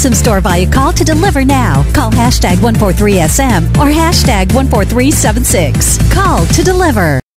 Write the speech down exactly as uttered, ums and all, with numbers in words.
some store via call to deliver now. Call hashtag one four three S M or hashtag one four three seven six. Call to deliver.